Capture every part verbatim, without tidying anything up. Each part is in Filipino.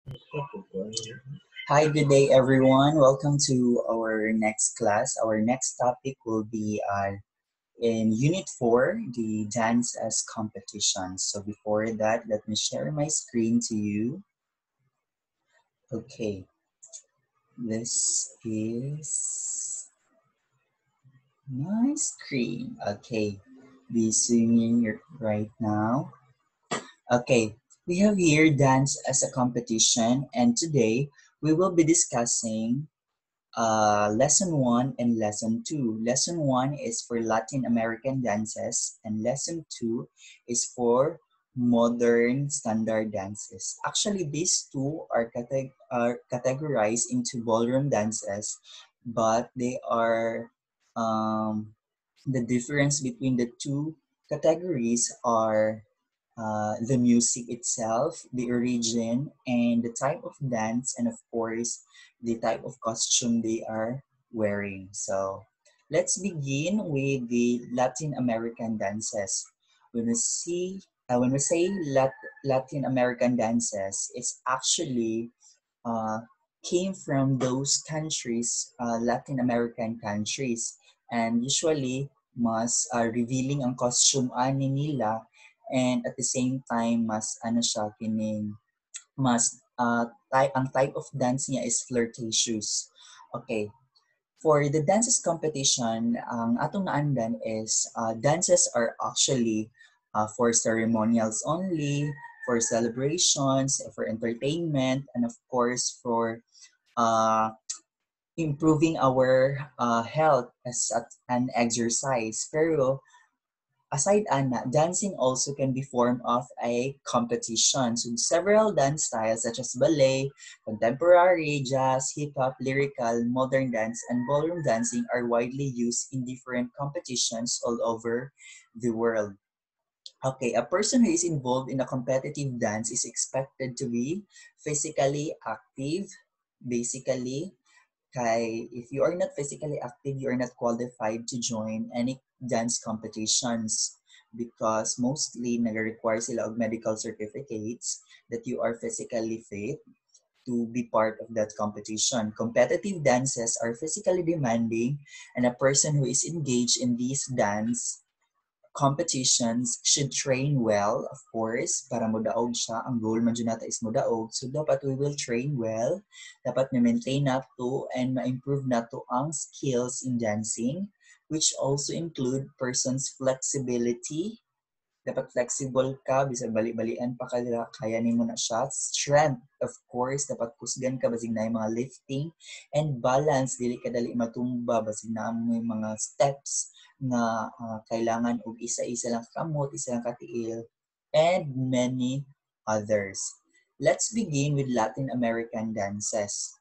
Hi, good day, everyone. Welcome to our next class. Our next topic will be uh, in Unit four, the Dance as Competition. So before that, let me share my screen to you. Okay, this is my screen. Okay, be seeing it right now. Okay, we have here Dance as a Competition, and today we will be discussing uh, lesson one and lesson two. Lesson one is for Latin American dances, and lesson two is for modern standard dances. Actually, these two are, cate- are categorized into ballroom dances, but they are um, the difference between the two categories are uh, the music itself, the origin, and the type of dance, and of course, the type of costume they are wearing. So, let's begin with the Latin American dances. When we see, uh, when we say Lat- Latin American dances, it's actually uh, came from those countries, uh, Latin American countries, and usually mas uh, revealing ang costume ani nila, and at the same time mas ano siya kining mas uh, type ang type of dance niya is flirtatious. Okay. For the dances competition, ang atong naandan is uh, dances are actually uh, for ceremonials only, for celebrations, for entertainment, and of course for uh, improving our uh, health as at an exercise. Pero aside ana, dancing also can be form of a competition. So several dance styles such as ballet, contemporary, jazz, hip-hop, lyrical, modern dance, and ballroom dancing are widely used in different competitions all over the world. Okay, a person who is involved in a competitive dance is expected to be physically active, basically. Kay, if you are not physically active, you are not qualified to join any dance competitions because mostly nag-require sila og medical certificates that you are physically fit to be part of that competition. Competitive dances are physically demanding, and a person who is engaged in these dance competitions should train well, of course, para modaog siya. Ang goal man dyan nata is modaog. So, dapat we will train well. Dapat ma-maintain nato and ma-improve nato ang skills in dancing, which also include person's flexibility. Dapat flexible ka, bisag bali-balian pa ka, kaya nimo na siya. Strength, of course, dapat kusgan ka, basig na yung mga lifting. And balance, dili ka dali matumba, basig na mo yung mga steps na uh, kailangan og isa-isa lang kamot, isa lang katiil, and many others. Let's begin with Latin American dances.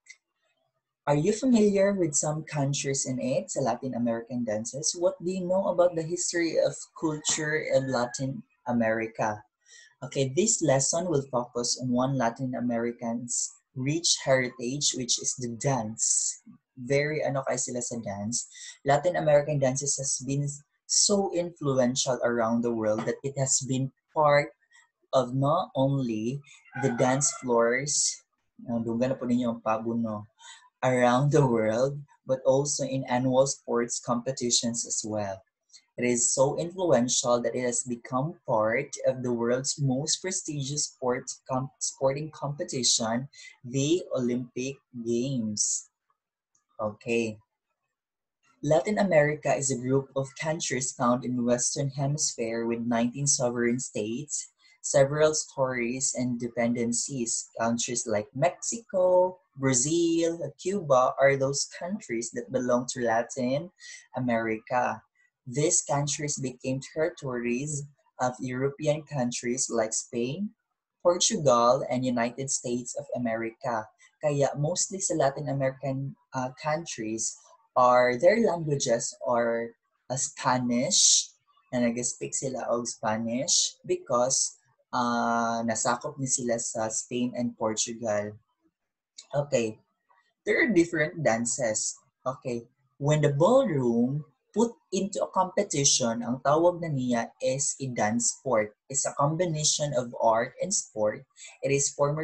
Are you familiar with some countries in it, sa Latin American dances? What do you know about the history of culture in Latin America? Okay, this lesson will focus on one Latin American's rich heritage, which is the dance. Very ano kay sila sa dance. Latin American dances has been so influential around the world that it has been part of not only the dance floors, uh, dunggan na po ninyo ang pabo, no? Around the world, but also in annual sports competitions as well. It is so influential that it has become part of the world's most prestigious sports com- sporting competition, the Olympic Games. Okay. Latin America is a group of countries found in the Western Hemisphere with nineteen sovereign states, several stories and dependencies. Countries like Mexico, Brazil, Cuba are those countries that belong to Latin America. These countries became territories of European countries like Spain, Portugal, and United States of America. Kaya mostly sa Latin American uh, countries, are their languages are uh, Spanish, na nag-speak sila og Spanish because uh, nasakop ni sila sa Spain and Portugal. Okay, there are different dances. Okay, when the ballroom put into a competition, ang tawag na niya is a dance sport. It's a combination of art and sport. It is formerly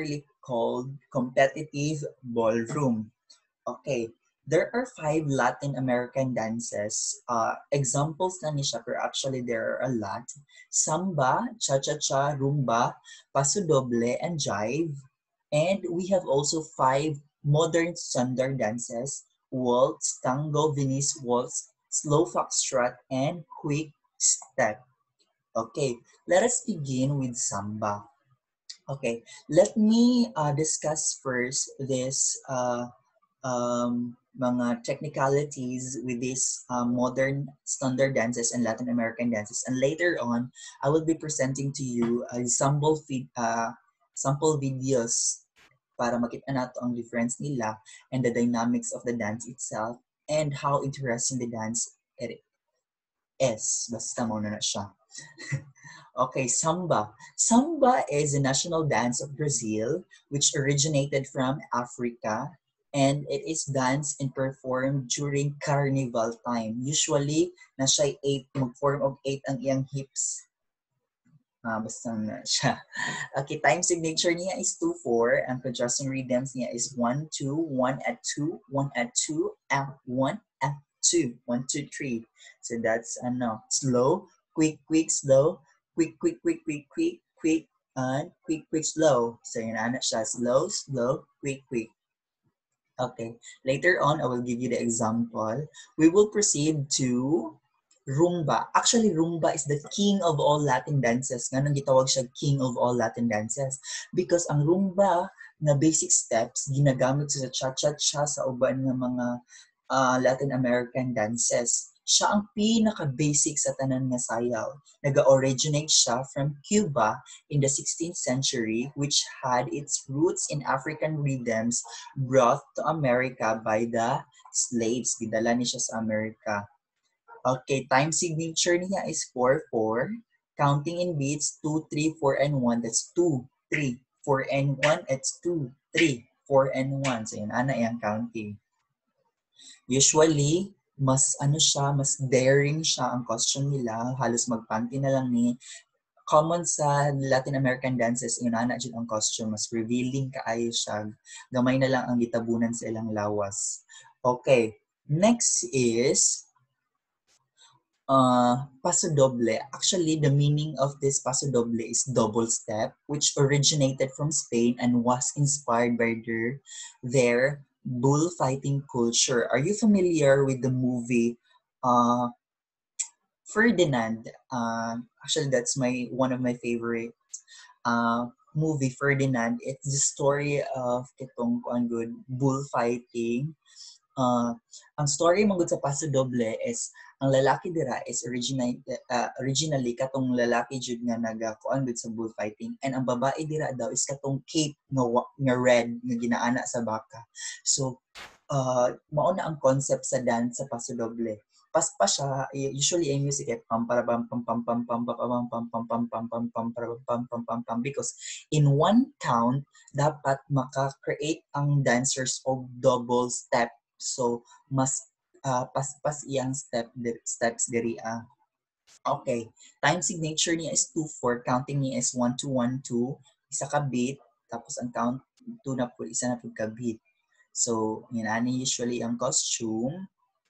called competitive ballroom. Okay, there are five Latin American dances. Uh, examples na ni siya, pero actually there are a lot. Samba, cha-cha-cha, rumba, paso doble, and jive. And we have also five modern standard dances: waltz, tango, Venice waltz, slow foxtrot, and quick step. Okay, let us begin with samba. Okay, let me uh, discuss first this uh, um, mga technicalities with these uh, modern standard dances and Latin American dances. And later on, I will be presenting to you uh, sample, feed, uh, sample videos para makita nato ang difference nila and the dynamics of the dance itself and how interesting the dance it is. Basta mo na na siya. Okay, samba. Samba is a national dance of Brazil, which originated from Africa, and it is danced and performed during carnival time. Usually, na siya eight, mag-form of eight ang iyang hips. Ah, basta na siya. Okay, time signature niya is two four. Ang contrasting rhythms niya is one two, one at two, one at two, F one, F two, one two three. So that's ano, slow, quick, quick, slow, quick, quick, quick, quick, quick, quick, and quick, quick, slow. So yun ano siya, slow, slow, quick, quick. Okay, later on, I will give you the example. We will proceed to rumba. Actually, rumba is the king of all Latin dances. Nga nang gitawag siya king of all Latin dances. Because ang rumba na basic steps, ginagamit sa cha-cha-cha sa uban ng mga uh, Latin American dances. Siya ang pinaka-basic sa tanan nga sayaw. Nag-originate siya from Cuba in the sixteenth century, which had its roots in African rhythms brought to America by the slaves. Gidala ni siya sa Amerika. Okay, time signature niya is four four. Counting in beats, two, three, four, and one. That's two, three, four, and one. It's two, three, four, and one. So yun, ana yung counting. Usually, mas ano siya, mas daring siya ang costume nila. Halos magpanty na lang ni. Common sa Latin American dances, yun ana dyan ang costume. Mas revealing kaayo siya. Gamay na lang ang gitabunan sa ilang lawas. Okay, next is uh, paso doble. Actually, the meaning of this paso doble is double step, which originated from Spain and was inspired by their, their bullfighting culture. Are you familiar with the movie uh, Ferdinand? Uh, actually, that's my one of my favorite uh, movie, Ferdinand. It's the story of kitong kuan good bullfighting. Uh, ang story mong sa Paso Doble is ang lalaki dira is originally uh, originally katong lalaki jud nga nagakuan gud sa bullfighting, and ang babae dira daw is katong cape nga, nga red nga ginaana sa baka. So uh, mao na ang concept sa dance sa Paso Doble. Pas pa siya, usually ang music ay pam para pam pam pam pam pam pam pam pam pam pam pam pam pam pam pam pam, because in one count dapat maka-create ang dancers of double step. So mas uh, pas-pas iyang step steps diri ah. Okay, time signature niya is two four, counting niya is one two one two, isa ka beat, tapos ang count two na po, isa na po ka beat. So yun ani usually ang costume.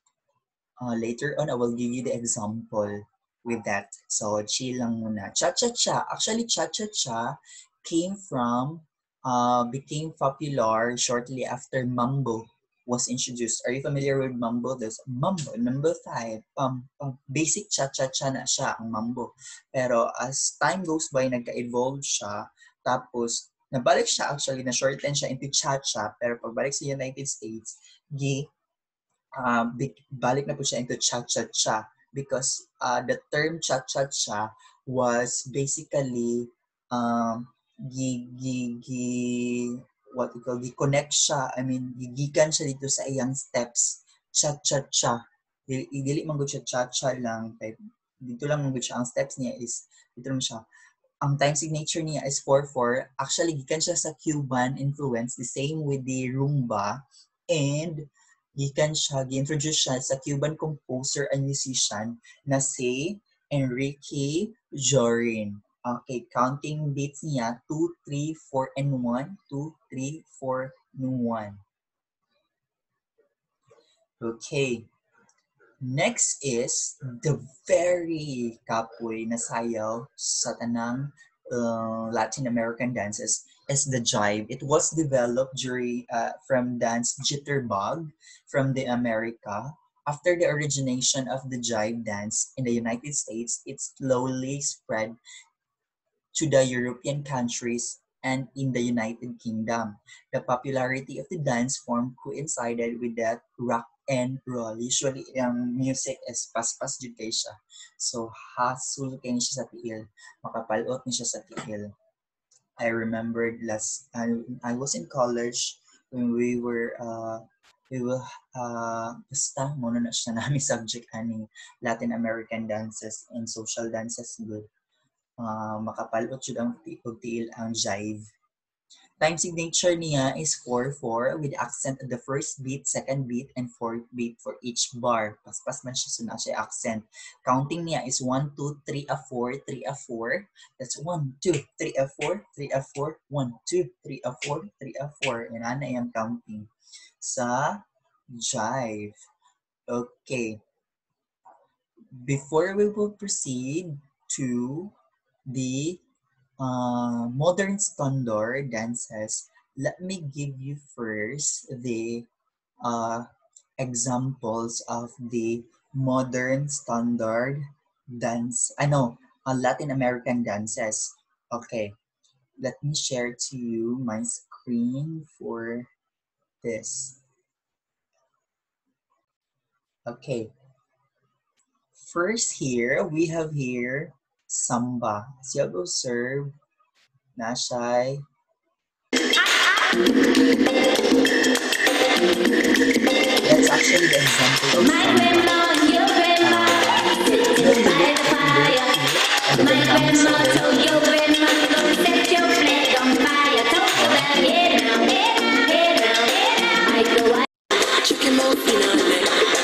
Uh, later on, I will give you the example with that. So, chill lang muna. Cha-cha-cha. Actually, cha-cha-cha came from, uh, became popular shortly after mambo was introduced. Are you familiar with mambo? There's mambo, number five. Um, um, basic cha-cha-cha na siya, ang mambo. Pero as time goes by, nagka-evolve siya. Tapos, nabalik siya actually, na-shorten siya into cha-cha. Pero pagbalik sa United States, gi Uh, balik na po siya into cha-cha-cha, because uh, the term cha-cha-cha was basically um, gi, gi, gi, what we call, gi-connect siya, I mean, gigikan siya dito sa iyang steps, cha-cha-cha. Dili man gud siya cha-cha lang, type. Dito lang man gud siya, ang steps niya is, dito lang siya. Ang time signature niya is four four. Actually, gikan siya sa Cuban influence, the same with the rumba, and gikan siya, gi-introduce siya sa Cuban composer and musician na si Enrique Jorin. Okay, counting beats niya, two, three, four, and one. two, three, four, one. Okay. Next is the very kapoy na sayaw sa tanang uh, Latin American dances is the jive. It was developed during uh, from dance jitterbug from the America. After the origination of the jive dance in the United States, it slowly spread to the European countries and in the United Kingdom. The popularity of the dance form coincided with that rock and roll. Usually, yung music is paspas jud kay siya. So, hasul kay siya sa tiil. Makapalot ni siya sa tiil. I remembered last, I, I was in college when we were, uh, we will, uh, basta, muna na siya namin subject ani Latin American dances and social dances good. Uh, makapalot jud ang tiil ang jive. Time signature niya is four four with accent at the first beat, second beat, and fourth beat for each bar. Paspas man siya suna siya accent. Counting niya is one, two, three, a four, three, a four. That's one, two, three, a four, three, a four, one, two, three, a four, three, a four. And ana yung counting sa jive. Okay. Before we will proceed to the Uh, modern standard dances, let me give you first the uh, examples of the modern standard dance, I know, uh, Latin American dances. Okay, let me share to you my screen for this. Okay, first here, we have here samba. As you have observed, Nashai. That's actually the example of samba. Uh, your grandma, sitting by the fire. My grandma told your grandma, don't set your flag on fire. Talk about it now, it now, it now, it now. I go out. Chicken more finale.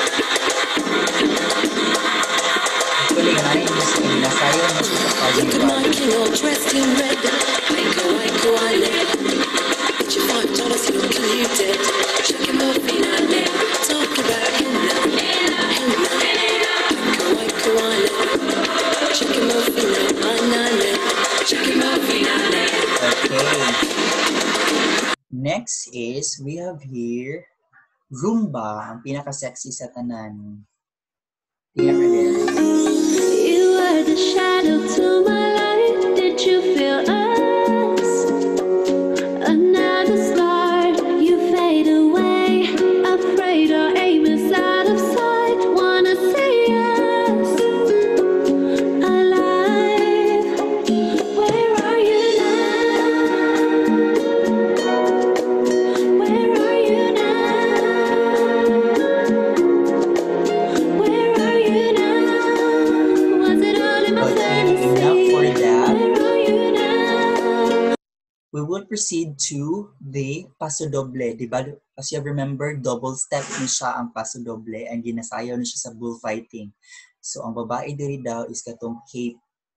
Actually, nga rin, nasayaw mo siya sa pagkakas. Look at my king all dressed in red. I go, I go, I live. Get your five dollars, you can you dead. Chicken more finale. Talk about him now, him now, him now. I go, I go, I live. Chicken more finale, banana. Chicken more finale. Okay. Next is, we have here, Rumba, ang pinaka-sexy sa tanan. Pinaka-dare. You are the shadow to my light. Did you feel us? Another star, you fade away. Afraid our aim is out of sight. Wanna see us alive. Where are you now? Where are you now? Where are you now? Was it all in my fantasy? Enough for that. Where are you now? We will proceed to the paso doble. Diba? As you remember, double step ni siya ang paso doble and ginasayaw ni siya sa bullfighting. So, ang babae diri daw is katong cape.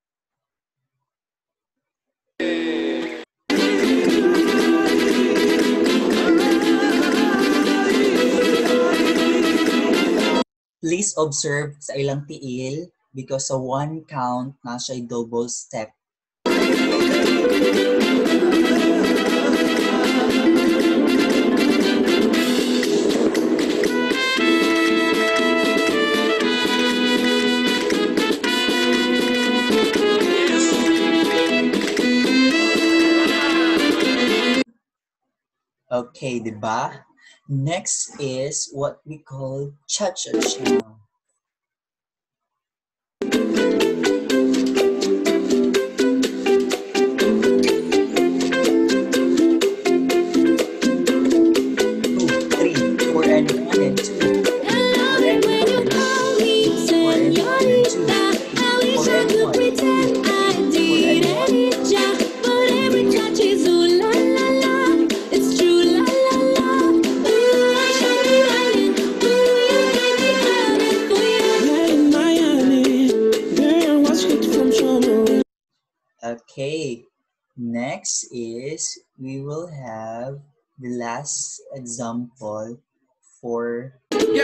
Please observe sa ilang tiil because sa one count na siya double step. Okay, diba? Next is what we call cha-cha-cha. Okay, next is we will have the last example for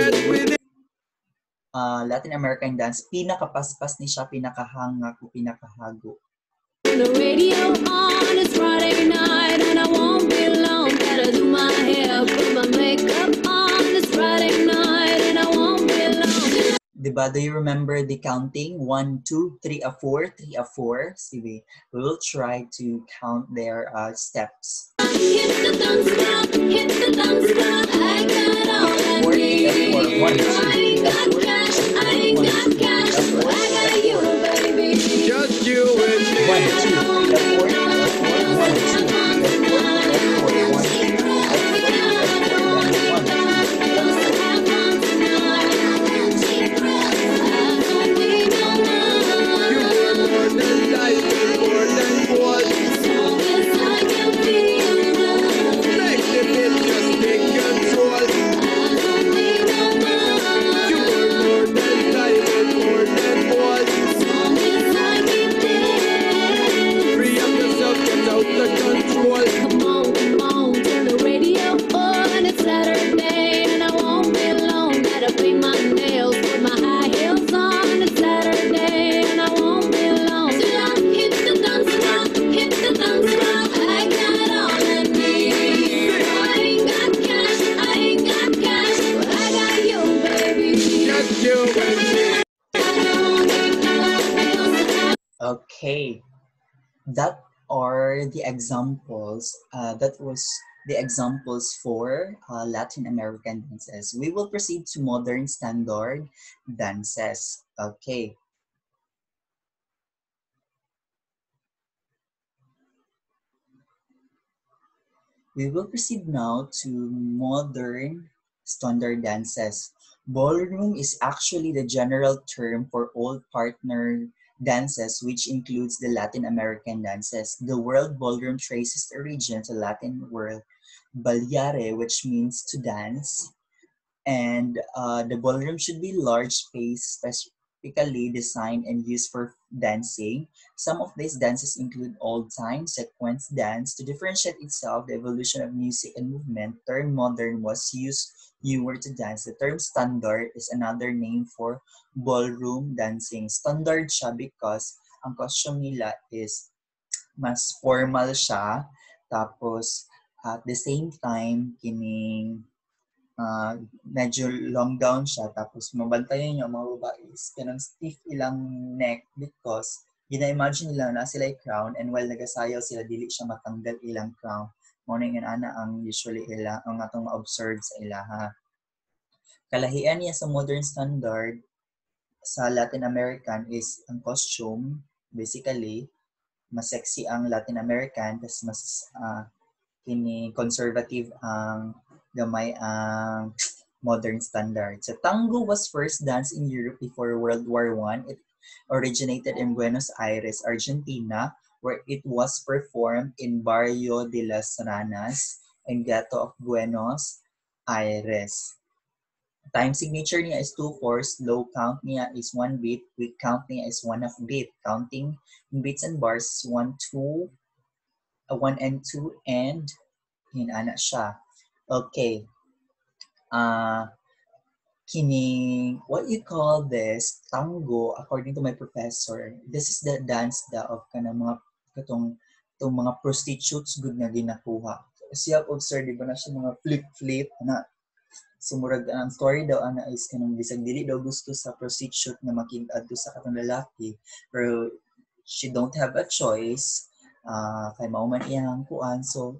uh, Latin American dance. Pinakapaspas ni siya, pinakahanga ko, pinakahago. The radio on, it's Friday night and I won't be alone. Gotta do my hair, put my makeup on. It's Friday night and I won't be alone. Diba, do you remember the counting? One, two, three, a four, three, a four. Sige, we will try to count their uh, steps. Hit the thumbs up, hit the thumbs up. I got all I need. One, two, I ain't got cash, I ain't got cash, but I got you, baby. Just you and me. One, two, a four, a four, one, two, a four, a four, one, two, a four, a four, one, two. You were more than life, more than gold. Make the beat just take control. You were more than life, more than gold. Free up yourself, get out the control. Come on, come on, turn the radio on. It's Saturday and I won't be alone. Gotta paint my nails, put my high heels on. It's Saturday and I won't be alone. Hit the thumbs up, hit the thumbs up. I got all I need. I ain't got cash, I ain't got cash, but I got you, baby. Just you and me. Okay, that are the examples. Uh, that was the examples for uh, Latin American dances. We will proceed to modern standard dances. Okay. We will proceed now to modern standard dances. Ballroom is actually the general term for all partner dances, which includes the Latin American dances. The word ballroom traces the origin to Latin word ballare, which means to dance. And uh, the ballroom should be large space, specifically designed and used for dancing. Some of these dances include old time, sequence dance. To differentiate itself, the evolution of music and movement, term modern was used newer to dance. The term standard is another name for ballroom dancing. Standard siya because ang costume nila is mas formal siya. Tapos, at the same time, kining uh, medyo long down siya. Tapos, mabantayan niyo mga babae is kanang stiff ilang neck because gina-imagine nila na sila crown and while nagasayaw sila, dili siya matanggal ilang crown. Muna yung ana ang usually ila, ang atong ma-observe sa ilaha. Kalahian niya sa modern standard sa Latin American is ang costume, basically, mas sexy ang Latin American, tapos mas uh, kini conservative ang gamay ang modern standard. So tango was first danced in Europe before World War One. It originated in Buenos Aires, Argentina, where it was performed in Barrio de las Ranas and Ghetto of Buenos Aires. Time signature niya is two fours, low count niya is one beat, quick count niya is one half beat. Counting in beats and bars, one, two, uh, one and two, and hinana siya. Okay. Uh, kining, what you call this, tango, according to my professor, this is the dance da of kanang mga, katong, itong mga prostitutes good na ginakuha. Siya observe, di ba na siya mga flip-flip, na sumurag ang story daw ana is kanang bisag dili daw gusto sa prostitute na makig-adto sa katong lalaki, pero she don't have a choice, uh, kay mao man iyang kuan, so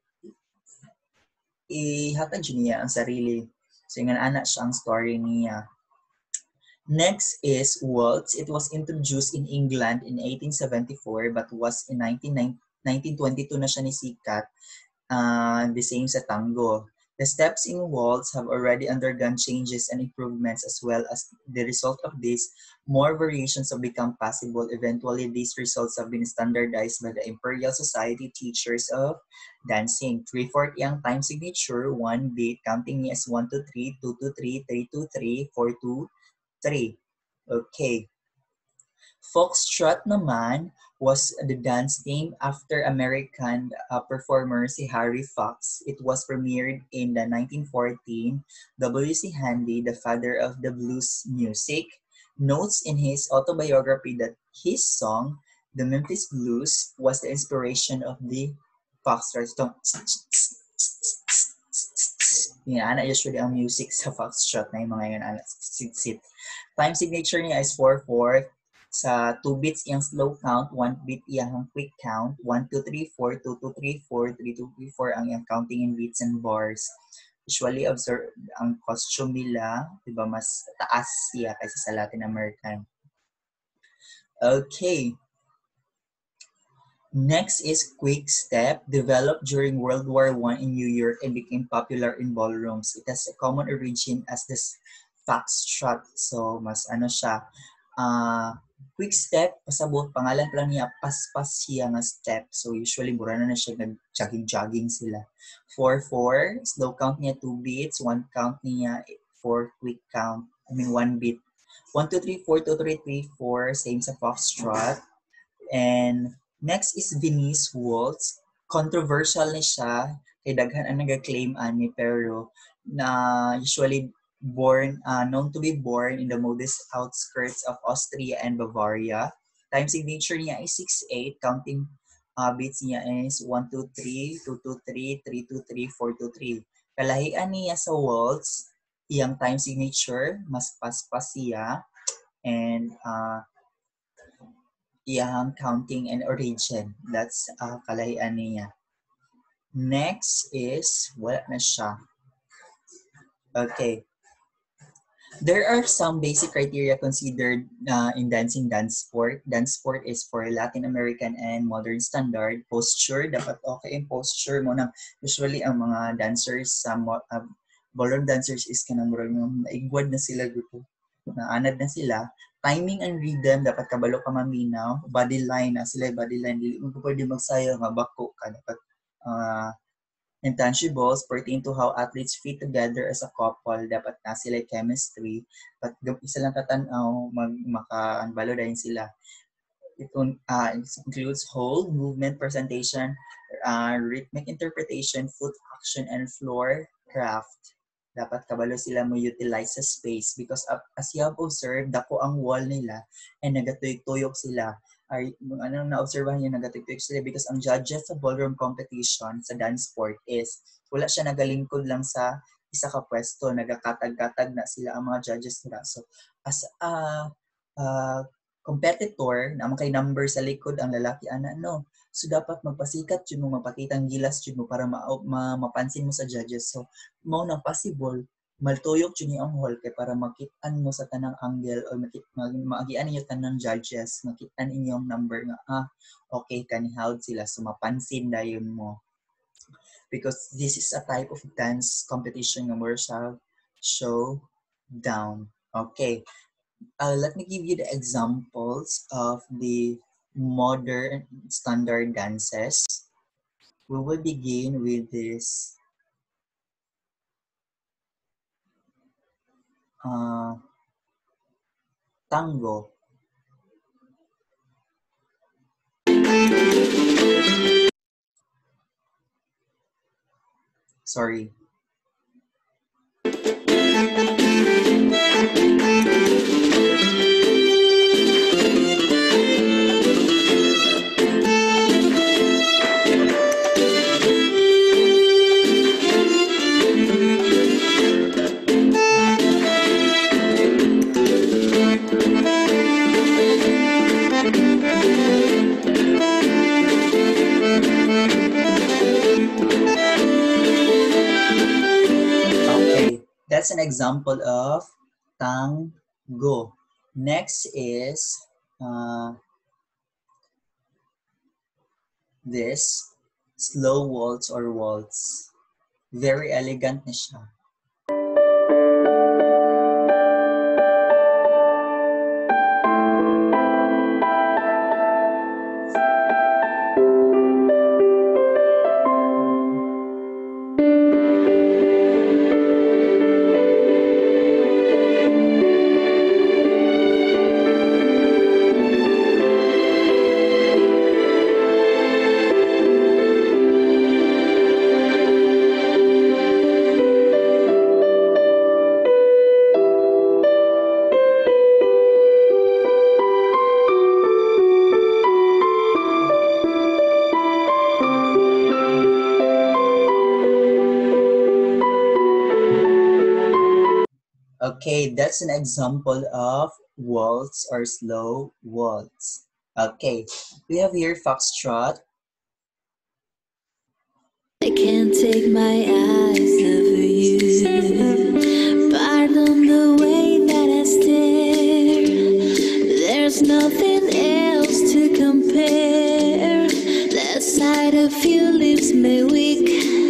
ihatag niya ang sarili. So yung anak siya ang story niya. Next is waltz. It was introduced in England in eighteen seventy-four but was in nineteen twenty-two na siya nisikat. Uh, the same sa tango. The steps in waltz have already undergone changes and improvements as well as the result of this, more variations have become possible. Eventually, these results have been standardized by the Imperial Society Teachers of Dancing. three-fourth yang time signature, one beat, counting niya is one, two, three, two, two, three, three, two, three, four, two, three. Okay. Foxtrot naman was the dance name after American uh, performer si Harry Fox. It was premiered in the nineteen fourteen. W C Handy, the father of the blues music, notes in his autobiography that his song, The Memphis Blues, was the inspiration of the Foxtrot. Yan, ana usually ang music sa Foxtrot na yung mga yun, ana, sit-sit. Time signature niya is four four. Sa two beats iyang slow count, one beat iyang quick count, one two three four, two two three four, three two three four ang iyang counting in beats and bars. Usually observe ang costume nila, di ba, mas taas siya kaysa sa Latin American. Okay. Next is Quick Step, developed during World War One in New York and became popular in ballrooms. It has a common origin as this foxtrot. So, mas ano siya, uh, Quick Step, pasabot, pangalan pa lang niya, paspas siya nga step. So, usually, mura na na siya, nag-jogging-jogging sila. four four, slow count niya two beats, one count niya four quick count, I mean one beat. one two three four, two three three four, same sa foxtrot. And next is Venice Waltz. Controversial ni siya, kay daghan ang nag-claim ani, pero na usually born, uh, known to be born in the modest outskirts of Austria and Bavaria. Time signature niya is six eight, counting uh, beats niya is one two three, two two three, three two three, four two three. Kalahian niya sa waltz, iyang time signature, mas paspas siya, and uh, iyang counting and origin. That's uh, kalahian niya. Next is, wala na siya. Okay. There are some basic criteria considered uh, in dancing dance sport. Dance sport is for Latin American and modern standard. Posture, dapat okay yung posture mo na. Usually, ang mga dancers, sa uh, ballroom dancers is kanang yung naigwad na sila grupo. Naanad na sila. Timing and rhythm, dapat kabalo ka maminaw. Body line, na sila body line. Dili mo pwede magsayaw, mabako ka. Dapat uh, intangibles pertain to how athletes fit together as a couple. Dapat na sila chemistry. But isa lang katanaw, mag, maka-balo dahil sila. It, uh, it includes hold, movement, presentation, uh, rhythmic interpretation, foot action, and floor craft. Dapat kabalo sila mo utilize sa space because uh, as you have observed, dako ang wall nila and nagatuyok-tuyok sila. Ay, ano na-observahan niyo, nagatuyok-tuyok sila because ang judges sa ballroom competition sa dance sport is wala siya nagalingkod lang sa isa ka pwesto, nagakatag-katag na sila ang mga judges nila. So, as a uh, competitor, na kay number sa likod ang lalaki, ana, no. So, dapat magpasikat yun mo, mapakitang gilas yun mo para ma ma mapansin mo sa judges. So, mo nang possible, maltuyok yun yung hall kay para makitaan mo sa tanang angle o maagian ninyo tanang judges, makitaan inyong number nga, ah, okay, kanihawd sila. So, mapansin dayon mo. Because this is a type of dance competition nga more shall show down. Okay. Uh, let me give you the examples of the modern standard dances. We will begin with this uh, tango. Sorry. That's an example of tango. Next is uh, this slow waltz or waltz. Very elegant na siya. Okay, that's an example of waltz or slow waltz. Okay, we have here foxtrot. I can't take my eyes off of you. Pardon the way that I stare. There's nothing else to compare. The sight of you leaves me weak.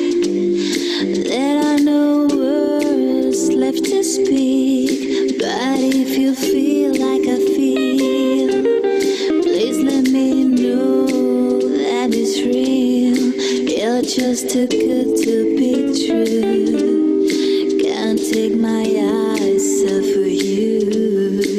There are no words left to speak. But if you feel like I feel, please let me know that it's real. You're just too good to be true. Can't take my eyes off of you.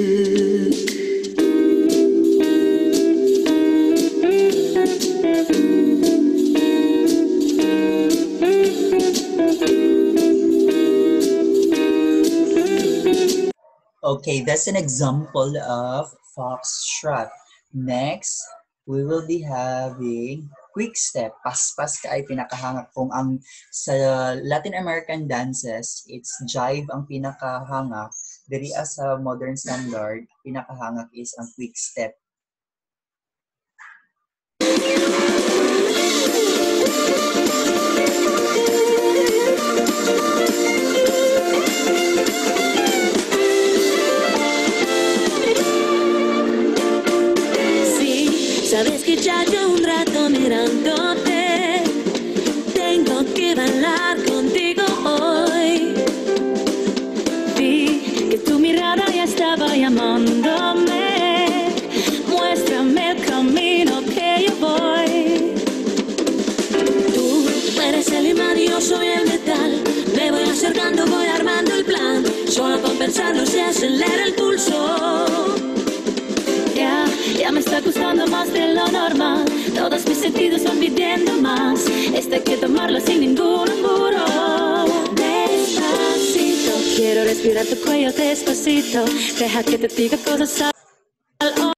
Okay, that's an example of foxtrot. Next, we will be having quick step. Paspas ka ay pinakahangak. Kung ang sa Latin American dances, it's jive ang pinakahangak. Diri sa modern standard, pinakahangak is ang quick step. Sabes que ya yo un rato mirándote, tengo que bailar contigo hoy. Vi que tu mirada ya estaba llamándome, muéstrame el camino que yo voy. Tú eres el imán y yo soy el metal, me voy acercando, voy armando el plan, solo con pensarlo se acelera el pulso. Ya, ya me está gustando más de lo normal. Todos mis sentidos van pidiendo más. Esto hay que tomarlo sin ningún apuro. Despacito, quiero respirar tu cuello despacito. Deja que te diga cosas al oído.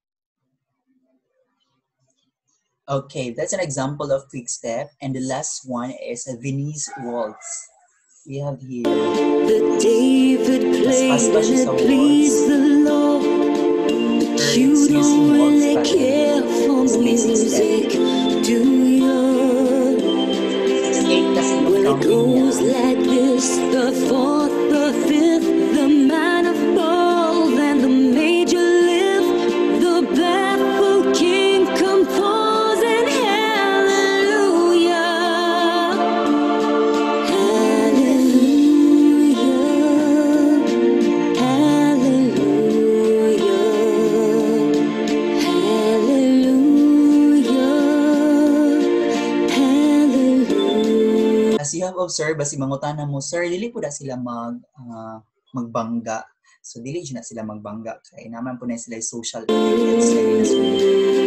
Okay, that's an example of quick step. And the last one is a Viennese waltz. We have here. The David played and it pleased the Lord. You don't really care for music, do you? Well, it goes like this: the fourth, the fifth, the minor fall, then the major lift, the baffled king composing hallelujah, hallelujah, hallelujah. As you have observed, basi mangutana mo, sir, dili po na sila mag, uh, magbangga. So, dili na sila magbangga. Kaya naman po na sila social etiquette sila ginasunod.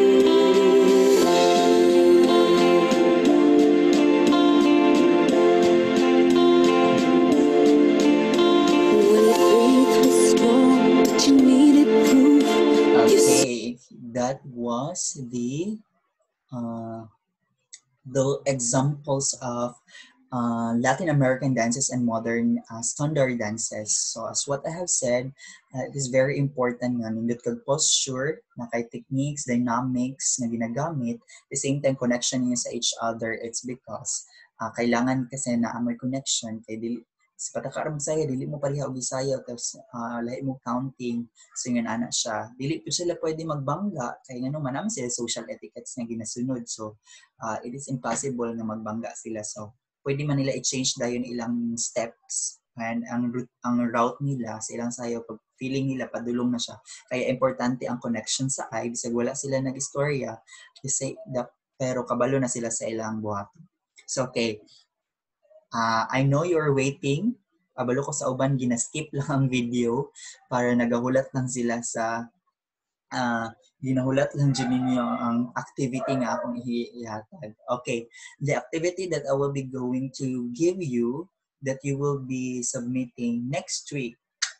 Okay, that was the uh, the examples of uh, Latin American dances and modern uh, standard dances. So as what I have said, uh, it is very important nga nindot kag posture, na kay techniques, dynamics nga ginagamit, the same time connection niyo sa each other. It's because uh, kailangan kasi na amoy connection kay dili sa patakaram saya dili mo pareha og Bisaya tapos uh, lahi mo counting, so yun ana siya, dili po sila pwede magbangga kay ngano man naman sila social etiquettes nga ginasunod. So uh, it is impossible na magbangga sila. So pwede man nila i-change dayon ilang steps and ang route, ang route nila sa ilang sayo pag feeling nila padulong na siya. Kaya importante ang connection sa eye bisag wala sila nag-istorya kasi da, pero kabalo na sila sa ilang buhat. So okay, Uh, I know you're waiting. Abalo ko sa uban, gina-skip lang ang video para nagahulat lang sila sa uh, ginahulat lang dyan ninyo ang activity nga akong ihatag. Okay, the activity that I will be going to give you that you will be submitting next week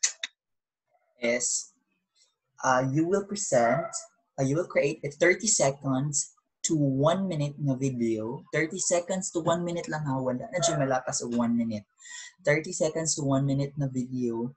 is uh, you will present, uh, you will create a thirty seconds to one minute na video. thirty seconds to one minute lang ha. Wala na dyan malakas o one minute. thirty seconds to one minute na video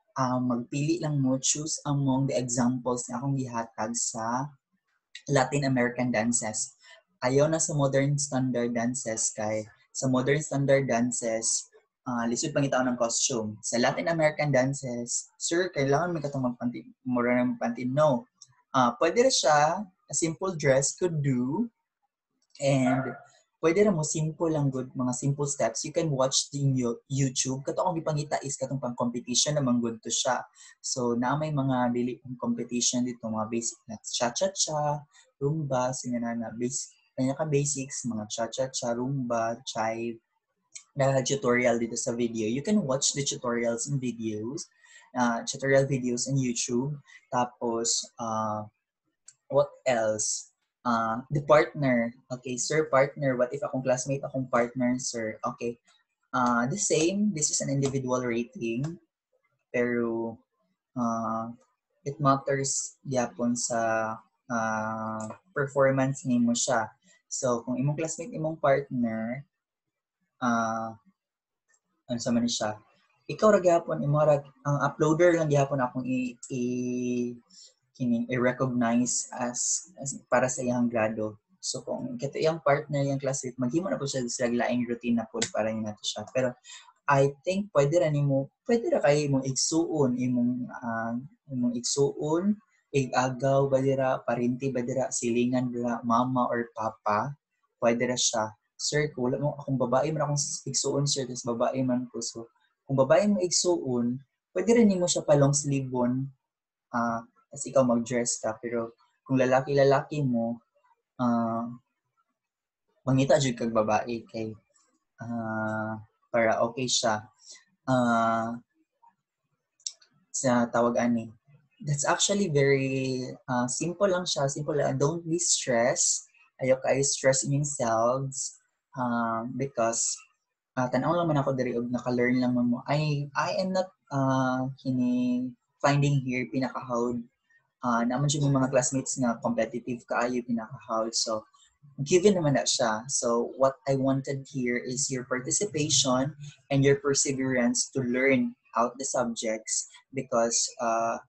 uh, magpili lang mo, choose among the examples na akong gihatag sa Latin American dances. Ayaw na sa modern standard dances kay sa modern standard dances, uh, lisod pangitaw ng costume. Sa Latin American dances, sir, kailangan may katong magpanty, mura ng panty. No. Uh, pwede na siya, a simple dress could do, and pwede na mo simple lang good, mga simple steps. You can watch din YouTube. Kato akong ipangita is katong pang competition naman good to siya. So, na may mga dili competition dito, mga basic na cha-cha-cha, rumba, sinana na basic, kanya ka basics, mga cha-cha-cha, rumba, chive, na tutorial dito sa video. You can watch the tutorials and videos, uh, tutorial videos in YouTube. Tapos, uh, what else? Uh, the partner. Okay, sir, partner. What if akong classmate, akong partner, sir? Okay. Uh, the same. This is an individual rating. Pero, uh, it matters yapon sa uh, performance ni mo siya. So, kung imong classmate, imong partner, uh, ano sa man siya, ikaw ra gyapon imo ra ang uploader lang gyapon akong i, i kining i-recognize as, as para sa iyang grado. So kung kato iyang partner, iyang classmate, maghimo na po siya sa laing routine na po para niyo nato siya. Pero I think pwede ra nimo, pwede ra kay imong igsuon, imong uh, imong igsuon, igagaw ba dira, parinti ba dira, silingan dira, mama or papa, pwede ra siya. Sir, kung wala mo akong babae man akong igsuon, sir, tas babae man ko. So kung babae mo igsuon, pwede rin nimo siya pa long sleeve-on, ah, uh, as ikaw mag-dress ka. Pero kung lalaki-lalaki mo, uh, mangita dyan kag babae kay uh, para okay siya. Uh, sa tawag ani. That's actually very uh, simple lang siya. Simple lang. Don't be stressed. Ayaw kayo stress in yourselves uh, because uh, tanaw lang man ako dari og naka-learn lang mo. I, I am not uh, kini finding here pinaka-hard. Uh, naman siya yung mga classmates na competitive kaayo pinaka-hard. So, given naman na siya. So, what I wanted here is your participation and your perseverance to learn out the subjects because uh,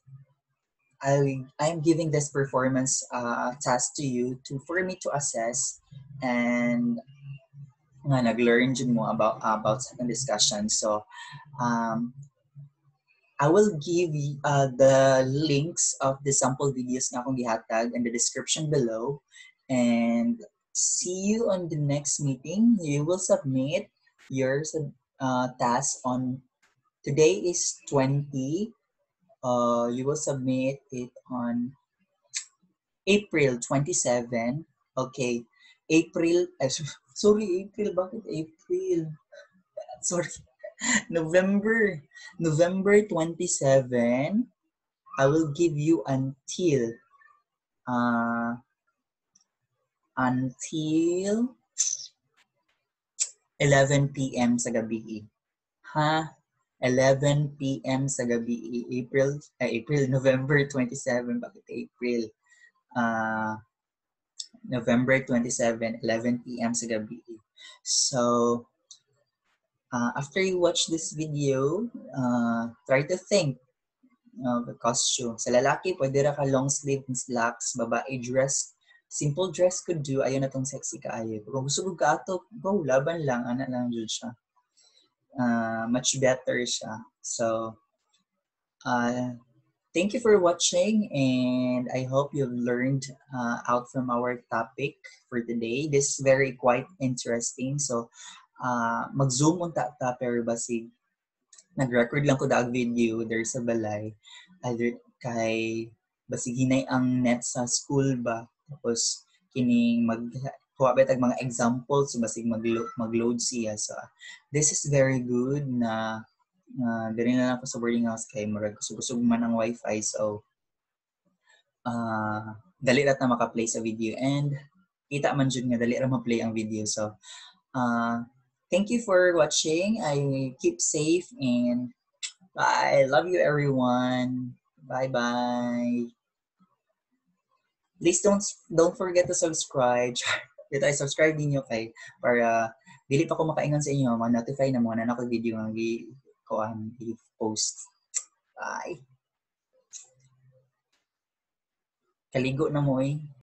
I I am giving this performance uh, task to you to for me to assess and nga nag-learn din mo about about certain discussion. So, um, I will give uh, the links of the sample videos na akong gihatag in the description below. And see you on the next meeting. You will submit your uh, task on, today is twenty. Uh, you will submit it on April twenty-seventh. Okay. April, uh, sorry, April, bakit April? Sorry. November, November twenty-seventh, I will give you until, uh, until eleven p.m. sa gabi. Ha? eleven p.m. sa gabi. April, uh, April, November twenty-seventh, bakit April? Uh, November twenty-seventh, eleven p.m. sa gabi. So, Uh, after you watch this video, uh, try to think of the costume. Sa lalaki, pwede ra ka long sleeve and slacks, babae dress. Simple dress could do, ayaw na tong sexy kaayo. Kung gusto ko ka ato, go, laban lang, ana lang dyan siya. Uh, much better siya. So, uh, thank you for watching and I hope you've learned uh, out from our topic for today. This is very quite interesting. So, Uh, mag-zoom unta ta pero basig nag-record lang ko daag video there sa balay either kay basig hinay ang net sa school ba tapos kining mag kuha ba tag mga examples so basig mag-load, mag-load siya so this is very good na uh, diri na lang ako sa boarding house kay murag kusog-kusog man ang wifi so uh, dali ra ta maka-play sa video and kita man jud nga dali ra ma-play ang video so uh, thank you for watching. I keep safe and bye. Love you everyone. Bye bye. Please don't don't forget to subscribe. Dito ay subscribe ninyo kay para dili pa ko makaingon sa inyo, ma-notify na mo na nako video nga gi ko ang i-post. Ay. Kaligo na mo eh.